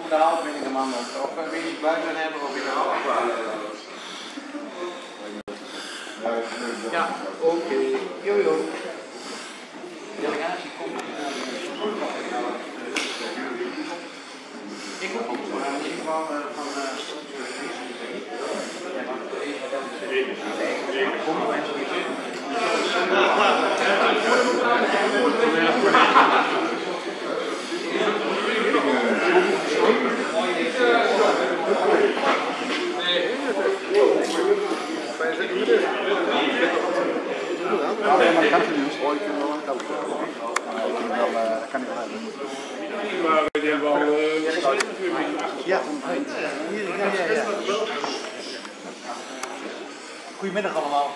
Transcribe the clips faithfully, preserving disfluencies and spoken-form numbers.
de half ben ik een man of wil je buiten hebben of in de half? Ja, oké. Okay. Jojo. Delegatie komt. Ik ook maar in ieder geval van Nee, maar dat kan niet. Oh, ik vind wel een koud. Dat kan niet wel hebben. Maar die hebben al. Ja, ja, ja, ja. Goedemiddag allemaal.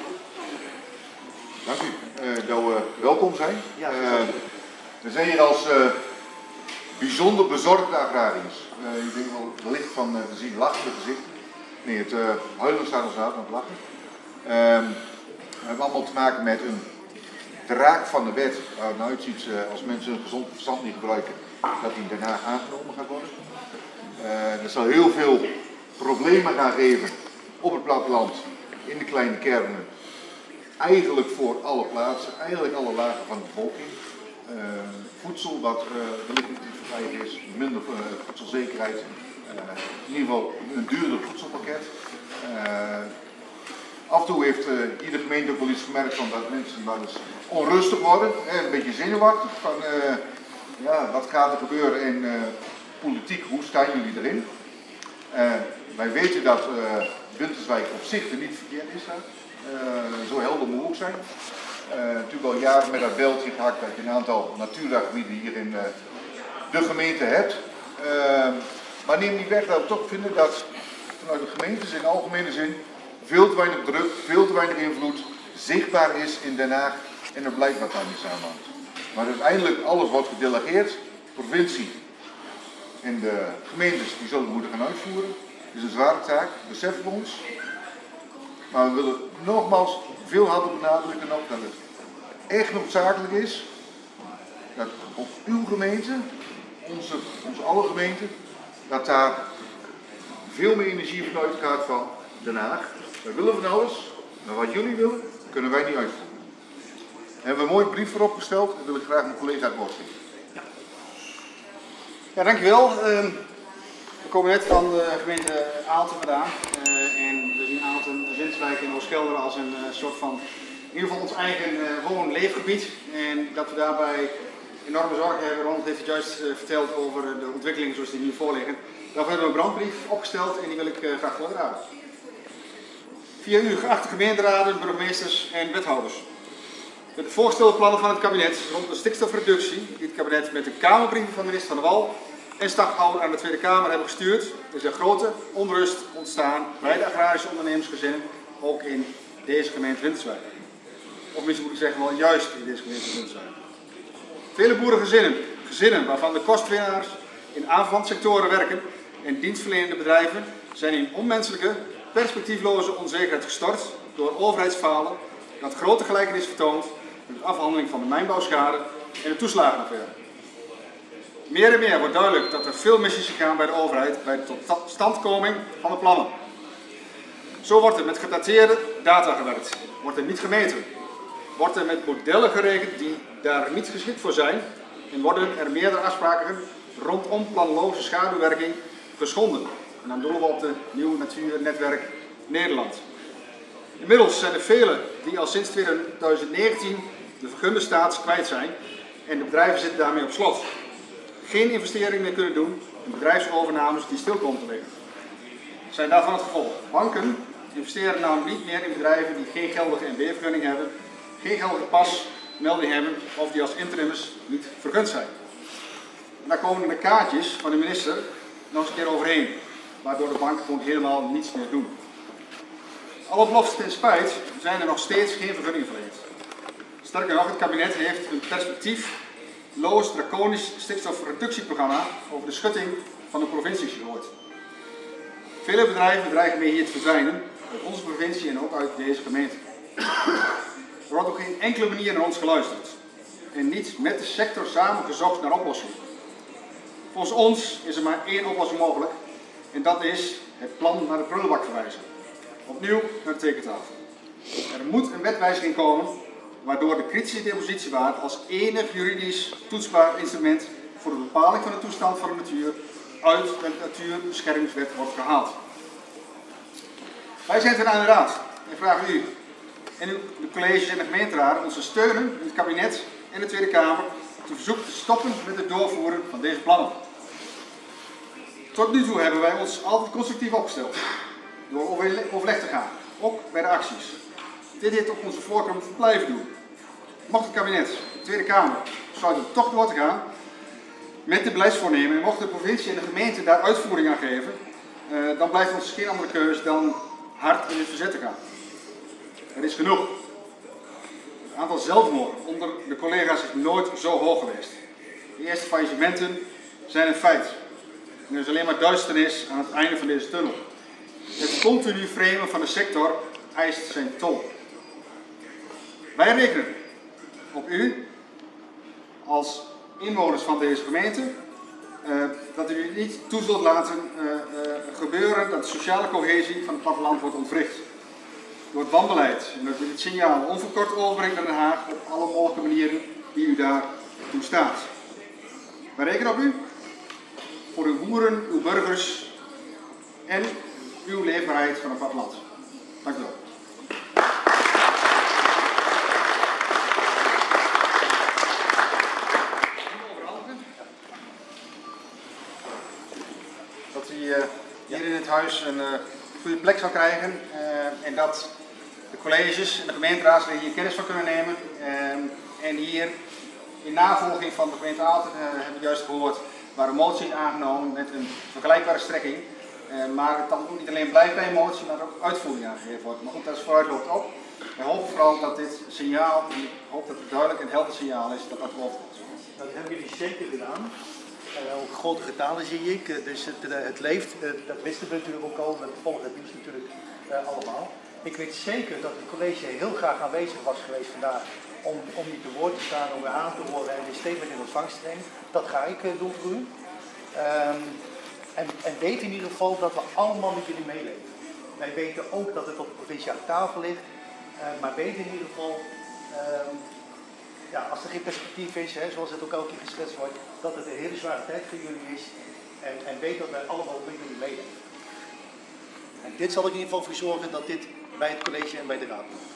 Dank u. Uh, dat we welkom zijn. Ja, uh, we zijn hier als uh, bijzonder bezorgde agrariërs. Uh, ik denk wel wellicht van uh, te zien lachende gezichten. Nee, het uh, huilen staat ons uit aan het lachen. Uh, we hebben allemaal te maken met een draak van de wet. Waar het nou uitziet uh, als mensen hun gezond verstand niet gebruiken, dat die daarna aangenomen gaat worden. Uh, er zal heel veel problemen gaan geven op het platteland, in de kleine kernen. Eigenlijk voor alle plaatsen, eigenlijk alle lagen van de bevolking. Uh, voedsel wat uh, wellicht niet te verkrijgen is, minder uh, voedselzekerheid. Uh, in ieder geval een duurder voedselpakket. Uh, af en toe heeft uh, iedere gemeente ook wel iets gemerkt van dat mensen wel eens onrustig worden. En een beetje zenuwachtig van uh, ja, wat gaat er gebeuren in uh, politiek, hoe staan jullie erin? Uh, wij weten dat uh, Winterswijk op zich er niet verkeerd is. Hè? Uh, zo helder moet ook zijn. Uh, natuurlijk al jaren met dat beltje gehakt dat je een aantal natuurgebieden hier in uh, de gemeente hebt. Uh, maar neem niet weg dat we toch vinden dat vanuit de gemeentes in algemene zin veel te weinig druk, veel te weinig invloed zichtbaar is in Den Haag en het blijkt wat daar niet samenhangt. Maar uiteindelijk alles wordt gedelegeerd, de provincie en de gemeentes die zullen het moeten gaan uitvoeren. Het is een zware taak, beseffen we ons. Maar we willen nogmaals veel harder benadrukken nog dat het echt noodzakelijk is dat op uw gemeente, onze, onze alle gemeenten, dat daar veel meer energie vanuit gaat van Den Haag. Wij willen van alles, maar wat jullie willen, kunnen wij niet uitvoeren. We hebben een mooie brief voor opgesteld en wil ik graag mijn collega het woord geven. Ja, ja dankjewel. Uh, we komen net van de gemeente Aalten vandaan. Uh, en we zien Aalten, Winterswijk en Oostgelder als een uh, soort van, in ieder geval ons eigen uh, woon-leefgebied. En dat we daarbij enorme zorgen hebben. Ronald heeft het juist uh, verteld over de ontwikkelingen zoals die nu voorliggen. Daarvoor hebben we een brandbrief opgesteld en die wil ik uh, graag voordragen. Via u, geachte gemeenteraden, burgemeesters en wethouders. Met de voorgestelde plannen van het kabinet rond de stikstofreductie, die het kabinet met de Kamerbrieven van minister Van der Wal en stachouder aan de Tweede Kamer hebben gestuurd, is er grote onrust ontstaan bij de agrarische ondernemersgezinnen, ook in deze gemeente Winterswijk. Of misschien moet ik zeggen wel juist in deze gemeente Winterswijk. Vele boerengezinnen, gezinnen waarvan de kostwinnaars in aanverwante sectoren werken en dienstverlenende bedrijven, zijn in onmenselijke, perspectiefloze onzekerheid gestort door overheidsfalen dat grote gelijkenis vertoont met de afhandeling van de mijnbouwschade en de toeslagenaffaire. Meer en meer wordt duidelijk dat er veel mis is gegaan bij de overheid bij de totstandkoming van de plannen. Zo wordt er met gedateerde data gewerkt, wordt er niet gemeten, wordt er met modellen gerekend die daar niet geschikt voor zijn en worden er meerdere afspraken rondom planloze schaduwwerking geschonden. En dan doelen we op de Nieuw Natuurnetwerk Nederland. Inmiddels zijn er velen die al sinds tweeduizend negentien de vergunde status kwijt zijn en de bedrijven zitten daarmee op slot. Geen investeringen meer kunnen doen en bedrijfsovernames die stil komen te liggen. Zijn daarvan het gevolg. Banken investeren namelijk niet meer in bedrijven die geen geldige N B-vergunning hebben, geen geldige pasmelding hebben of die als interimmers niet vergund zijn. En daar komen de kaartjes van de minister nog eens een keer overheen, waardoor de banken gewoon helemaal niets meer doen. Alle beloften ten spijt zijn er nog steeds geen vergunningen verleend. Sterker nog, het kabinet heeft een perspectiefloos draconisch stikstofreductieprogramma over de schutting van de provincies gehoord. Vele bedrijven dreigen mee hier te verdwijnen, uit onze provincie en ook uit deze gemeente. Er wordt op geen enkele manier naar ons geluisterd en niet met de sector samen gezocht naar oplossingen. Volgens ons is er maar één oplossing mogelijk en dat is het plan naar de prullenbak verwijzen. Opnieuw naar de tekentafel. Er moet een wetwijziging komen waardoor de kritische depositiewaarde als enig juridisch toetsbaar instrument voor de bepaling van de toestand van de natuur uit de Natuurbeschermingswet wordt gehaald. Wij zijn ten aan de raad en vragen u en uw, de colleges en de gemeenteraden ons te steunen in het kabinet en de Tweede Kamer te verzoeken te stoppen met het doorvoeren van deze plannen. Tot nu toe hebben wij ons altijd constructief opgesteld door overleg te gaan, ook bij de acties. Dit heeft op onze voorkeur moeten blijven doen. Mocht het kabinet, de Tweede Kamer, besluiten toch door te gaan met de beleidsvoornemen en mocht de provincie en de gemeente daar uitvoering aan geven, uh, dan blijft ons geen andere keuze dan hard in het verzet te gaan. Er is genoeg. Het aantal zelfmoorden onder de collega's is nooit zo hoog geweest. De eerste faillissementen zijn een feit. En er is alleen maar duisternis aan het einde van deze tunnel. Het continu framen van de sector eist zijn tol. Wij rekenen op u als inwoners van deze gemeente uh, dat u niet toe zult laten uh, uh, gebeuren dat de sociale cohesie van het platteland wordt ontwricht. Door het wanbeleid en dat u dit signaal onverkort overbrengt naar Den Haag op alle mogelijke manieren die u daar toestaat. Wij rekenen op u voor uw boeren, uw burgers en uw leefbaarheid van het platteland. Dank u wel. Dat u uh, hier in het huis een uh, goede plek zal krijgen uh, en dat de colleges en de gemeenteraadsleden hier kennis van kunnen nemen. Uh, en hier in navolging van de gemeente Aalten uh, heb ik juist gehoord waar een motie is aangenomen met een vergelijkbare strekking. Uh, maar het dan ook niet alleen blijft bij een motie, maar ook uitvoering aangegeven wordt. Maar goed, dat is vooruitloopt op. We hopen vooral dat dit signaal, en ik hoop dat het duidelijk en helder signaal is, dat dat overkomt. Nou, dat hebben jullie zeker gedaan. Uh, ook grote getalen zie ik, uh, dus het, uh, het leeft. Uh, dat wisten we natuurlijk ook al, we volgen het nieuws natuurlijk uh, allemaal. Ik weet zeker dat het college heel graag aanwezig was geweest vandaag om, om u te woord te staan, om u aan te horen en een statement in ontvangst te nemen. Dat ga ik uh, doen voor u. Um, en, en weet in ieder geval dat we allemaal met jullie meeleven. Wij weten ook dat het op de provinciale tafel ligt, uh, maar weet in ieder geval, um, ja, als er geen perspectief is, hè, zoals het ook elke keer geschetst wordt, dat het een hele zware tijd voor jullie is en, en weet dat wij allemaal met jullie meeleven. En dit zal er in ieder geval voor zorgen dat dit bij het college en bij de raad komt.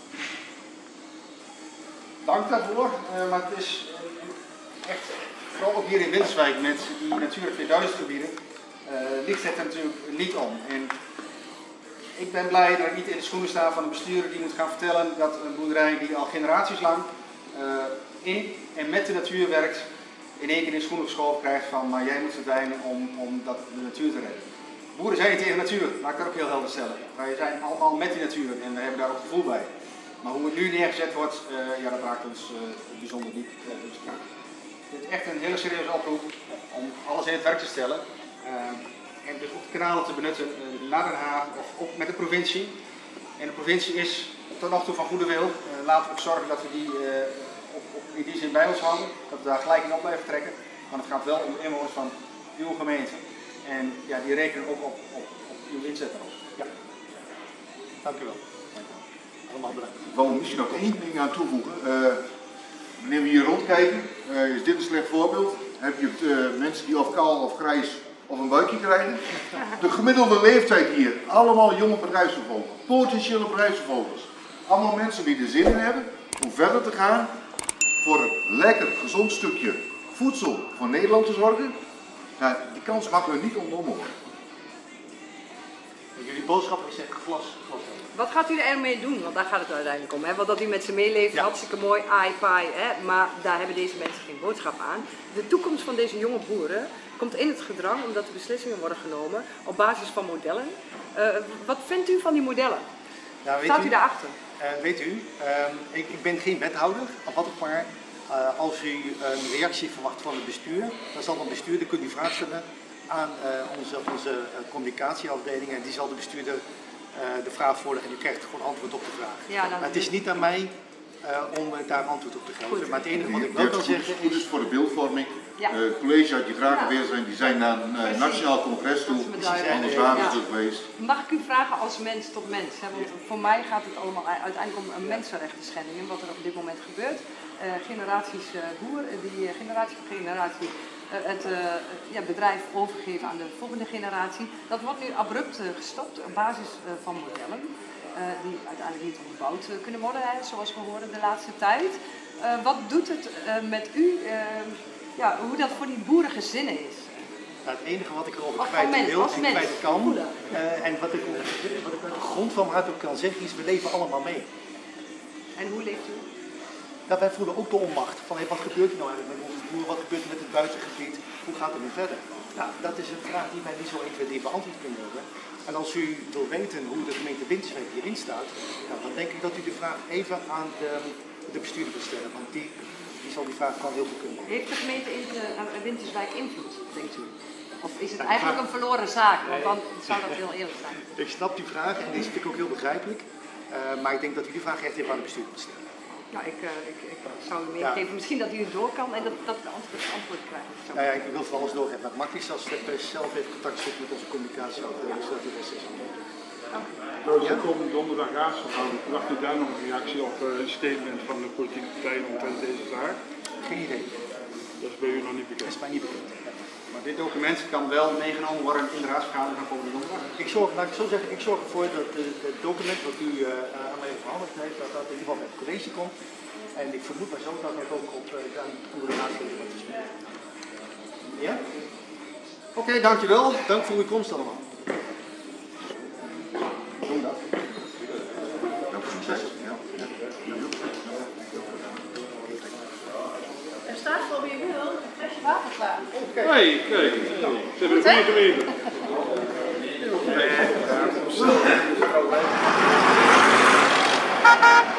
Dank daarvoor, uh, maar het is uh, echt, vooral ook hier in Winterswijk met die Natura tweeduizend gebieden, uh, ligt het er natuurlijk niet om. En ik ben blij dat ik niet in de schoenen sta van een bestuurder die moet gaan vertellen dat een boerderij die al generaties lang uh, in en met de natuur werkt, in één keer in de schoenen geschoven krijgt van maar jij moet verdwijnen om, om dat, de natuur te redden. Boeren zijn niet tegen natuur, laat ik dat ook heel helder stellen. Wij zijn allemaal met die natuur en we hebben daar ook gevoel bij. Maar hoe het nu neergezet wordt, uh, ja, dat raakt ons uh, bijzonder diep. Uh, dus, nou, dit is echt een hele serieuze oproep om alles in het werk te stellen. Uh, en dus ook de kanalen te benutten uh, naar Den Haag of ook met de provincie. En de provincie is tot nog toe van goede wil. Uh, laten we ook zorgen dat we die uh, op, op, in die zin bij ons houden. Dat we daar gelijk in op blijven trekken. Want het gaat wel om de inwoners van uw gemeente. En ja, die rekenen ook op, op, op uw inzet erop. Ja. Dank u wel. Allemaal bedankt. Ik wil misschien nog één ding aan toevoegen. Uh, wanneer we hier rondkijken, uh, is dit een slecht voorbeeld. Heb je uh, mensen die of kaal of grijs of een buikje krijgen. De gemiddelde leeftijd hier, allemaal jonge bedrijfsvervolgers, potentiële bedrijfsvervolgers. Allemaal mensen die er zin in hebben om verder te gaan voor een lekker gezond stukje voedsel voor Nederland te zorgen. Nou, die kans mag er niet ontnomen worden. Jullie boodschap is echt glas. glas. Wat gaat u er mee doen? Want daar gaat het uiteindelijk om. Hè? Want dat u met ze meeleeft, ja. Hartstikke mooi, ai, pai, hè? Maar daar hebben deze mensen geen boodschap aan. De toekomst van deze jonge boeren komt in het gedrang omdat de beslissingen worden genomen op basis van modellen. Uh, wat vindt u van die modellen? Ja, Staat u, u daarachter? Uh, weet u, uh, ik, ik ben geen wethouder, al had ik maar. Uh, als u een reactie verwacht van het bestuur, dan zal een bestuurder kunnen u vraag stellen aan uh, onze, onze uh, communicatieafdeling en die zal de bestuurder uh, de vraag voorleggen en u krijgt gewoon antwoord op de vraag. Ja, dan het is niet aan mij uh, om uh, daar antwoord op te geven, goed. Maar het enige wat ik wel kan zeggen is... Goed is voor de beeldvorming, Ja. Uh, het college had je graag Ja. geweest zijn, die zijn naar een uh, nationaal congres toe, Dat is me duidelijk. anders waren ze Ja. er geweest. Mag ik u vragen als mens tot mens? Hè? Want voor mij gaat het allemaal uiteindelijk om een mensenrechten schendingen, wat er op dit moment gebeurt. Uh, generaties uh, boer, die uh, generatie voor generatie uh, het uh, ja, bedrijf overgeven aan de volgende generatie. Dat wordt nu abrupt uh, gestopt op basis uh, van modellen. Uh, die uiteindelijk niet onderbouwd uh, kunnen worden, hè, zoals we horen de laatste tijd. Uh, wat doet het uh, met u, uh, ja, hoe dat voor die boerengezinnen is? Nou, het enige wat ik erover Als kwijt mens, wil als en mens. kwijt kan, Voelen. uh, en wat ik, wat ik uit de grond van mijn hart ook kan zeggen, is we leven allemaal mee. En hoe leeft u? Dat wij voelen ook de onmacht van hey, wat gebeurt er nou eigenlijk met onze boeren, wat gebeurt er met het buitengebied, hoe gaat het nu verder? Nou, dat is een vraag die wij niet zo één twee drie beantwoord kunnen hebben. En als u wil weten hoe de gemeente Winterswijk hierin staat, nou, dan denk ik dat u de vraag even aan de, de bestuurder moet stellen, want die, die zal die vraag gewoon heel goed kunnen. Heeft de gemeente in de, uh, Winterswijk invloed, denkt u? Of is het eigenlijk een verloren zaak? Want dan zou dat heel eerlijk zijn. Ik snap die vraag en die vind ik ook heel begrijpelijk, uh, maar ik denk dat u die vraag echt even aan de bestuurder moet stellen. Nou, ik, uh, ik, ik zou u meegeven, ja. Misschien dat u het door kan en dat, dat we antwoord, antwoord krijgen. Zo. Nou ja, ik wil voor alles doorgeven. Het makkelijkste als de pers zelf even contact zoekt met onze communicatieafdeling, zodat u best is. Dus er komt donderdag raadsvergadering. Verwacht u daar nog een reactie of uh, een statement van de politieke partijen omtrent deze zaak? Geen idee. Dat is bij u nog niet bekend. Dat is mij niet bekend. Ja. Maar dit document kan wel meegenomen worden in de raadsvergadering van volgende donderdag. Ik zorg, laat ik zo zeggen, ik zorg ervoor dat het document wat u uh, aan mij verhandeld heeft, dat dat in ieder geval bij het college komt. En ik vermoed maar zo dat dat ook op uh, de andere raadsleden wordt gesproken. Ja? Oké, okay, dankjewel. Dank voor uw komst allemaal. Doen dat. Succes. Ja. Er staat voor wie wil een flesje water klaar. Hé, hey, kijk. Ze hebben een goede gemeente.